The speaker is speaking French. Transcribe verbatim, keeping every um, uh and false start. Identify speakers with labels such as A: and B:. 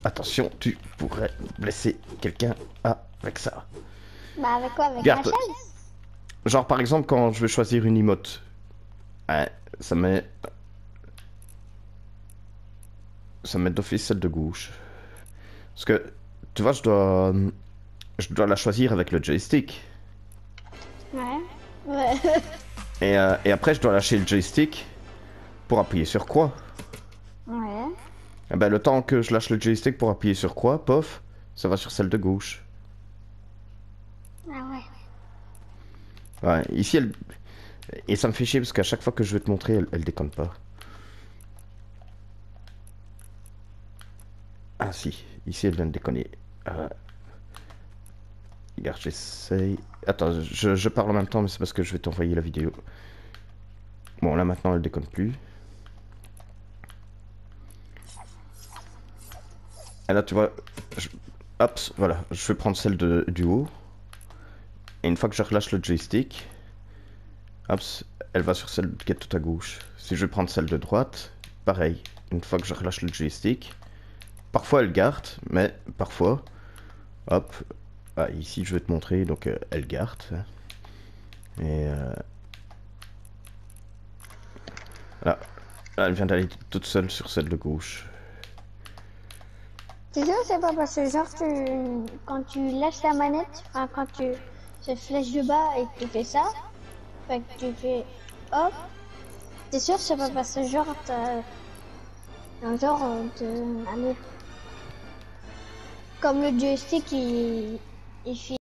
A: Attention, tu pourrais blesser quelqu'un avec ça.
B: Bah avec quoi? Avec
A: Regarde,
B: ma chaise?
A: genre par exemple quand je veux choisir une emote, ouais, ça met... Ça met d'office celle de gauche. Parce que, tu vois, je dois... Je dois la choisir avec le joystick.
B: Ouais. Ouais.
A: Et, euh, et après, je dois lâcher le joystick pour appuyer sur quoi.
B: Ouais.
A: Et ben, le temps que je lâche le joystick pour appuyer sur quoi, pof, ça va sur celle de gauche.
B: Ah ouais.
A: Ouais, ici, elle... Et ça me fait chier parce qu'à chaque fois que je vais te montrer, elle, elle déconne pas. Ah si, ici, elle vient de déconner. Euh... Regarde, j'essaye... Attends, je, je parle en même temps, mais c'est parce que je vais t'envoyer la vidéo. Bon, là, maintenant, elle déconne plus. Et là, tu vois... Je... Hop, voilà, je vais prendre celle de, du haut. Et une fois que je relâche le joystick, hop, elle va sur celle qui est tout à gauche. Si je vais prendre celle de droite, pareil. Une fois que je relâche le joystick, parfois elle garde, mais parfois, hop, ah, ici je vais te montrer, donc euh, elle garde. Et euh, là, là, elle vient d'aller toute seule sur celle de gauche.
B: C'est sûr, c'est pas parce que genre tu, quand tu lâches la manette, enfin quand tu se flèche de bas et que tu fais ça, fait que tu fais hop. C'est sûr, c'est pas parce que genre t'as, un genre de, allez, comme le joystick il, il fait